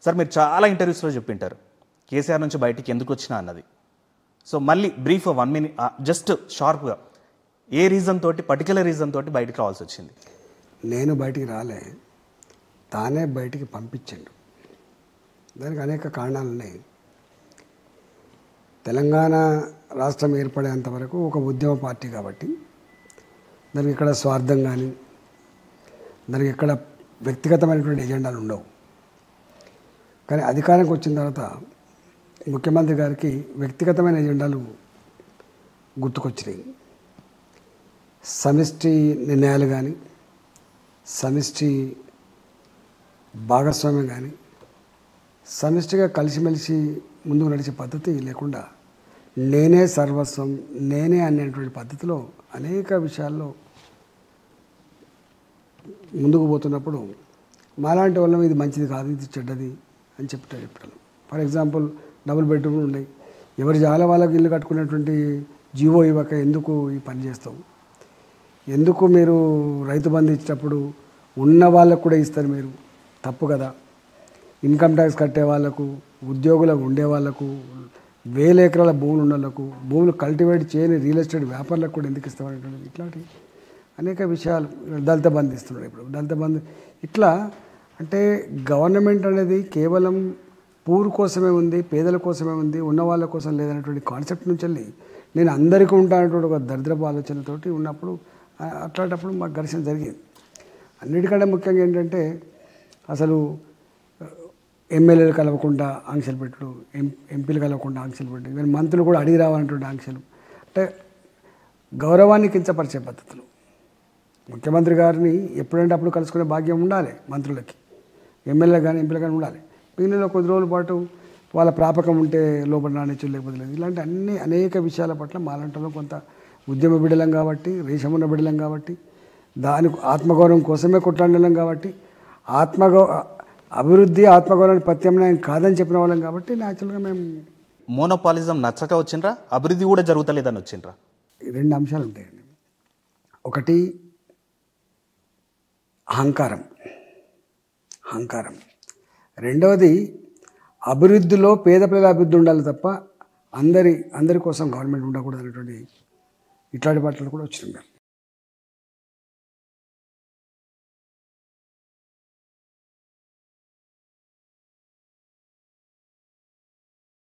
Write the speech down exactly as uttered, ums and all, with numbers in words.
Sir మీరు చాలా ఇంటర్వ్యూస్లో చెప్పింటారు కేసీఆర్ నుంచి బయటికి ఎందుకు వచ్చినా అన్నది. సో మళ్ళీ బ్రీఫ్ వన్ మినిట్ జస్ట్ షార్ప్గా ఏ రీజన్ తోటి పర్టికులర్ రీజన్ తోటి బయటికి రావాల్సి వచ్చింది? నేను బయటికి రాలే, తానే బయటికి పంపించండు. దానికి అనేక కారణాలు ఉన్నాయి. తెలంగాణ రాష్ట్రం ఏర్పడేంత వరకు ఒక ఉద్యమ పార్టీ కాబట్టి దానికి ఇక్కడ స్వార్థం కానీ దానికి ఎక్కడ వ్యక్తిగతమైనటువంటి ఎజెండాలు ఉండవు. కానీ అధికారానికి వచ్చిన తర్వాత ముఖ్యమంత్రి గారికి వ్యక్తిగతమైన ఎజెండాలు గుర్తుకొచ్చినాయి. సమిష్టి నిర్ణయాలు కానీ సమిష్టి భాగస్వామ్యం కానీ సమిష్టిగా కలిసిమెలిసి ముందుకు నడిచే పద్ధతి లేకుండా నేనే సర్వస్వం నేనే అనేటువంటి పద్ధతిలో అనేక విషయాల్లో ముందుకు పోతున్నప్పుడు మాలాంటి వాళ్ళం ఇది మంచిది కాదు ఇది చెడ్డది అని చెప్తారు చెప్పడం. ఫర్ ఎగ్జాంపుల్ డబుల్ బెడ్రూమ్లు ఉన్నాయి, ఎవరి జాల వాళ్ళకి ఇల్లు కట్టుకునేటువంటి జీవో ఇవ్వక ఎందుకు ఈ పని చేస్తావు, ఎందుకు మీరు రైతు బంధు ఇచ్చేటప్పుడు ఉన్న వాళ్ళకు కూడా ఇస్తారు, మీరు తప్పు కదా. ఇన్కమ్ ట్యాక్స్ కట్టే వాళ్ళకు ఉద్యోగులకు ఉండే వాళ్ళకు వేల ఎకరాల భూములు ఉన్న వాళ్ళకు భూములు కల్టివేట్ చేయని రియల్ ఎస్టేట్ వ్యాపారులకు కూడా ఎందుకు ఇస్తామనేటువంటిది ఇట్లాంటి అనేక విషయాలు. దళిత బంధు ఇస్తున్నాడు ఇప్పుడు, దళిత బంధు ఇట్లా. అంటే గవర్నమెంట్ అనేది కేవలం పూర్ కోసమే ఉంది, పేదల కోసమే ఉంది, ఉన్న వాళ్ళ కోసం లేదనేటువంటి కాన్సెప్ట్ నుంచి వెళ్ళి నేను అందరికీ ఉంటానటువంటి ఒక దరిద్రపు ఆలోచనతోటి ఉన్నప్పుడు అట్లాంటప్పుడు మాకు ఘర్షణ జరిగింది. అన్నిటికంటే ముఖ్యంగా ఏంటంటే అసలు ఎమ్మెల్యేలు కలవకుండా ఆంక్షలు పెట్టడు, ఎం ఎంపీలు కలవకుండా ఆంక్షలు పెట్టడు, ఈవెన్ మంత్రులు కూడా అడిగి రావాలన్నటువంటి ఆంక్షలు. అంటే గౌరవాన్ని కించపరిచే పద్ధతులు. ముఖ్యమంత్రి గారిని ఎప్పుడంటే అప్పుడు కలుసుకునే భాగ్యం ఉండాలి మంత్రులకి, ఎమ్మెల్యే కానీ ఎంపీలు కానీ ఉండాలి. మిగిలిన కొద్ది రోజుల పాటు వాళ్ళ ప్రాపకం ఉంటే లోపల నాణ్యత లేకపోతే లేదు. ఇలాంటి అన్ని అనేక విషయాల పట్ల మాలంటలో కొంత ఉద్యమ బిడలం కాబట్టి, రేషమున్న బిడలం కాబట్టి, దానికి ఆత్మగౌరవం కోసమే కొట్లాడలేం కాబట్టి, ఆత్మగౌ అభివృద్ధి ఆత్మగౌరవానికి ప్రత్యామ్నాయం కాదని చెప్పిన వాళ్ళం కాబట్టి న్యాచురల్గా మేము మోనోపాలిజం నచ్చక వచ్చిండ్రా, అభివృద్ధి కూడా జరుగుతలేదని వచ్చిండ్రా? రెండు అంశాలు ఉంటాయండి. ఒకటి అహంకారం అహంకారం రెండవది అభివృద్ధిలో పేద ప్రజల అభివృద్ధి ఉండాలి తప్ప అందరి అందరి కోసం గవర్నమెంట్ ఉండకూడదు అనేటువంటి ఇట్లాంటి పాటలు కూడా వచ్చినాయి.